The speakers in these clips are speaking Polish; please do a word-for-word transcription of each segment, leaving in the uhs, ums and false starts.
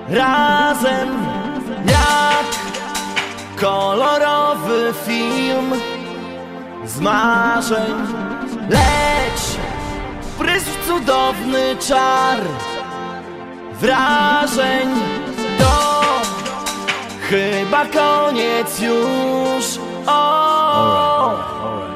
razem jak kolorowy film z marzeń. Leć, pryzm cudowny czar wrażeń. To chyba koniec już. O,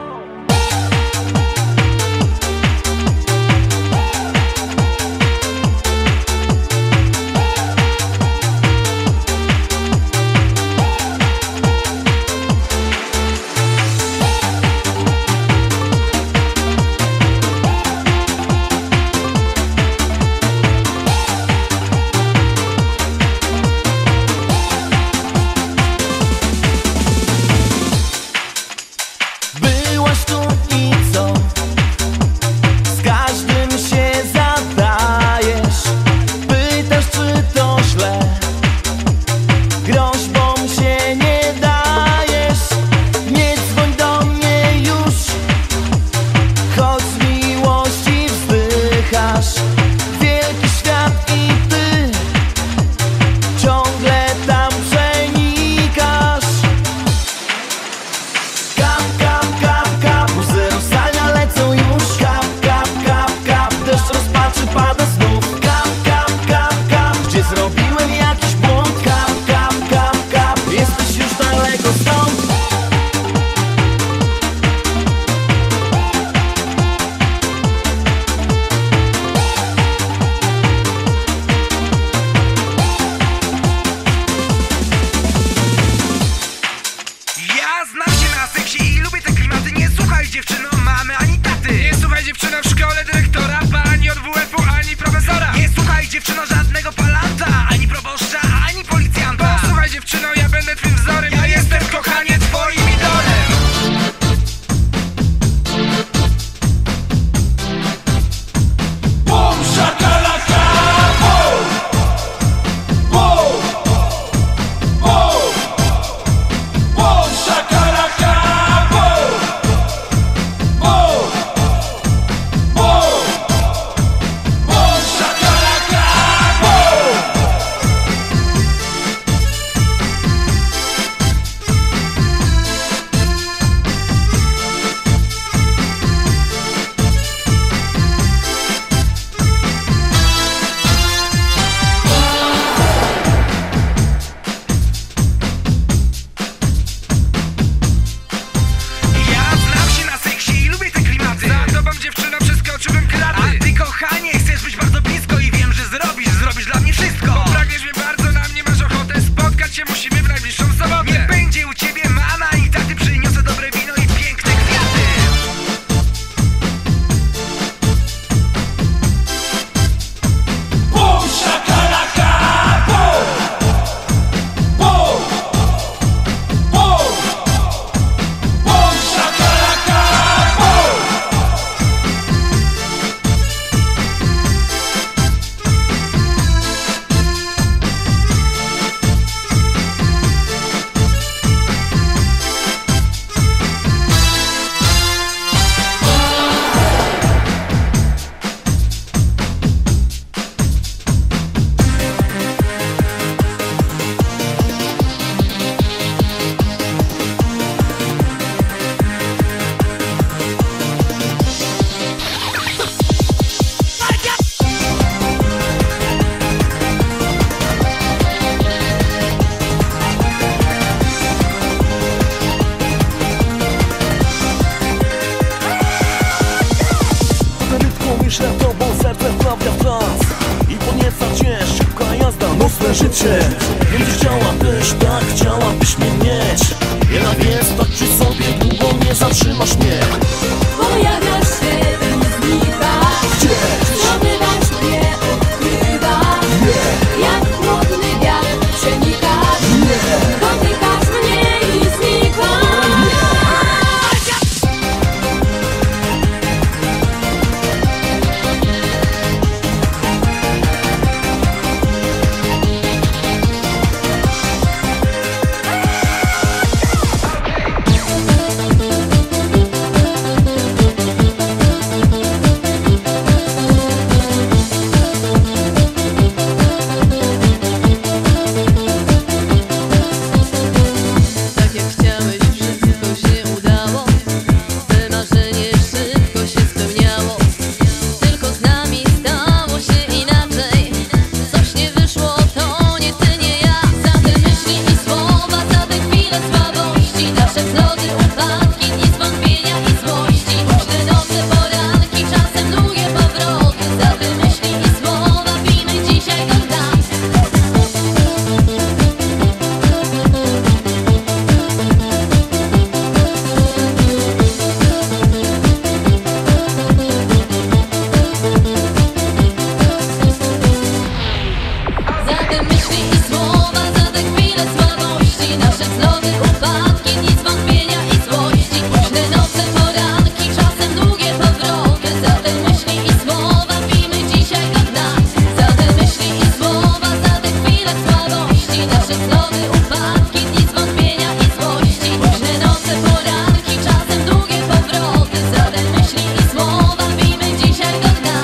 życie, więc chciałabyś, tak chciałabyś mnie mieć. Jednak jest tak przy sobie, długo nie zatrzymasz mnie. Pojawiasz się i znikasz. Gdzie? Zdobywasz mnie, odkrywasz. Nie. Jak chłodny wiatr przenikasz. Nie. Dotykasz mnie i znikasz. te myśli i słowa, za te chwile słabości, nasze wzloty, upadki, nic wątpienia i złości. Późne noce, poranki, czasem długie powroty, za te myśli i słowa pijmy dzisiaj do dna. Za te myśli i słowa, za te chwile słabości, nasze wzloty, upadki, nic wątpienia i złości. Późne noce, poranki, czasem długie powroty, za te myśli i słowa pijmy dzisiaj do dna.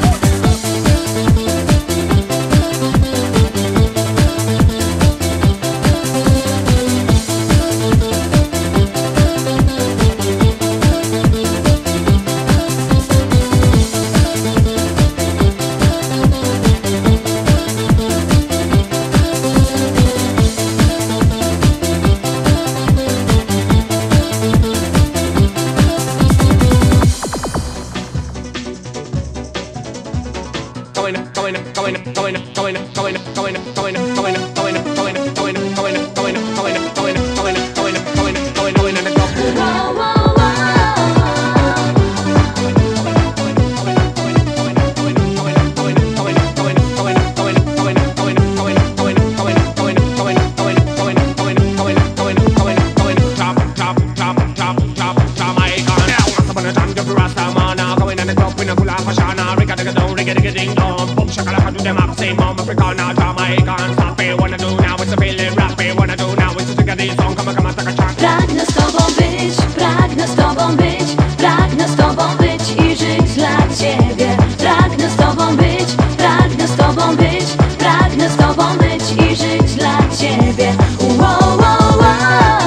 Pragnę z tobą być, pragnę z tobą być, pragnę z tobą być i żyć dla ciebie. Pragnę z tobą być, pragnę z tobą być, pragnę z tobą być i żyć dla ciebie. Wow, wow, wow.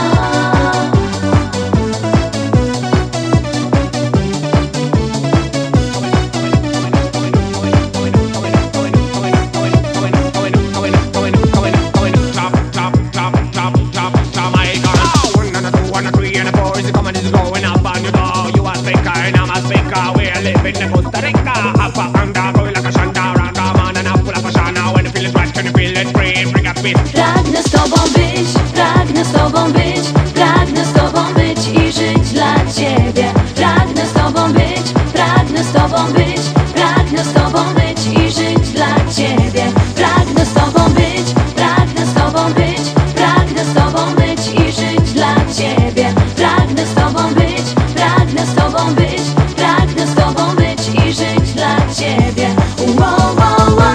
Pragnę z tobą być, pragnę z tobą być, pragnę z tobą być i żyć dla ciebie. Pragnę z tobą być, pragnę z tobą być, pragnę z tobą być i żyć dla ciebie. Pragnę z tobą być, pragnę z tobą być, pragnę z tobą być i żyć dla ciebie. Pragnę z tobą być, pragnę z tobą być, pragnę z tobą być i żyć dla ciebie. Wow, wow, wow.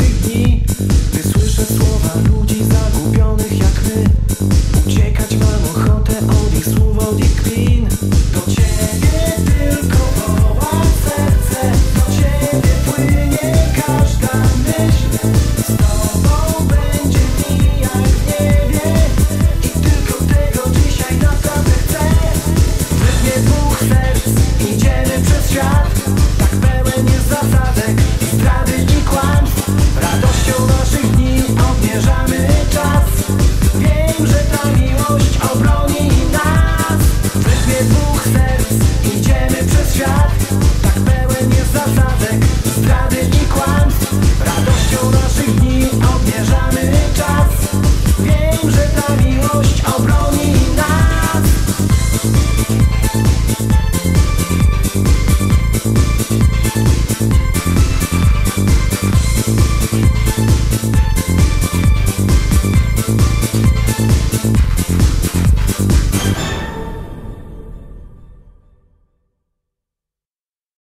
tych dni